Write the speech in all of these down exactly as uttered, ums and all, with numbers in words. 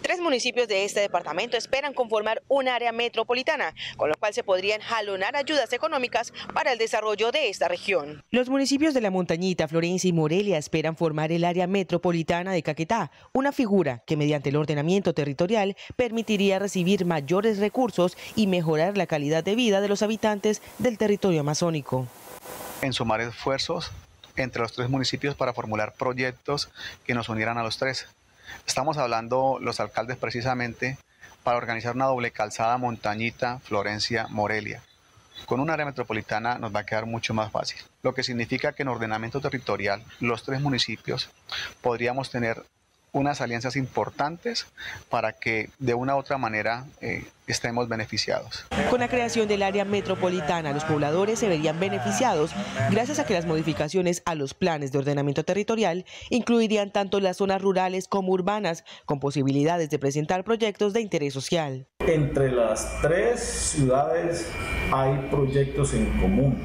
Tres municipios de este departamento esperan conformar un área metropolitana, con lo cual se podrían jalonar ayudas económicas para el desarrollo de esta región. Los municipios de La Montañita, Florencia y Morelia esperan formar el área metropolitana de Caquetá, una figura que mediante el ordenamiento territorial permitiría recibir mayores recursos y mejorar la calidad de vida de los habitantes del territorio amazónico. En sumar esfuerzos entre los tres municipios para formular proyectos que nos unieran a los tres. Estamos hablando los alcaldes precisamente para organizar una doble calzada Montañita, Florencia, Morelia. Con un área metropolitana nos va a quedar mucho más fácil, lo que significa que en ordenamiento territorial los tres municipios podríamos tener unas alianzas importantes para que de una u otra manera eh, estemos beneficiados. Con la creación del área metropolitana, los pobladores se verían beneficiados gracias a que las modificaciones a los planes de ordenamiento territorial incluirían tanto las zonas rurales como urbanas, con posibilidades de presentar proyectos de interés social. Entre las tres ciudades hay proyectos en común: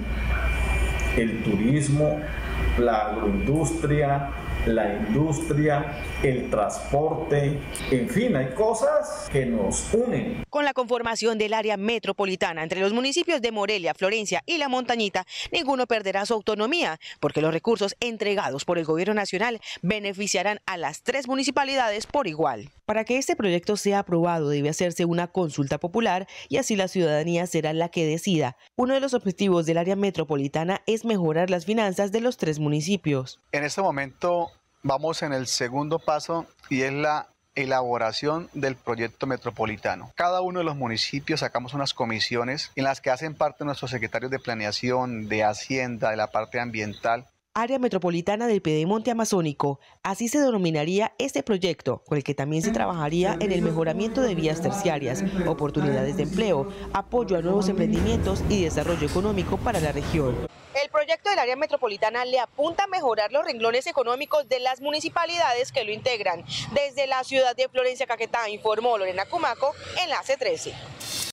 el turismo, la agroindustria, la industria, el transporte, en fin, hay cosas que nos unen. Con la conformación del área metropolitana entre los municipios de Morelia, Florencia y La Montañita, ninguno perderá su autonomía, porque los recursos entregados por el gobierno nacional beneficiarán a las tres municipalidades por igual. Para que este proyecto sea aprobado debe hacerse una consulta popular y así la ciudadanía será la que decida. Uno de los objetivos del área metropolitana es mejorar las finanzas de los tres municipios. En este momento vamos en el segundo paso y es la elaboración del proyecto metropolitano. Cada uno de los municipios sacamos unas comisiones en las que hacen parte nuestros secretarios de planeación, de hacienda, de la parte ambiental. Área Metropolitana del Pedemonte Amazónico, así se denominaría este proyecto, con el que también se trabajaría en el mejoramiento de vías terciarias, oportunidades de empleo, apoyo a nuevos emprendimientos y desarrollo económico para la región. El proyecto del área metropolitana le apunta a mejorar los renglones económicos de las municipalidades que lo integran. Desde la ciudad de Florencia, Caquetá, informó Lorena Cumaco, Enlace trece.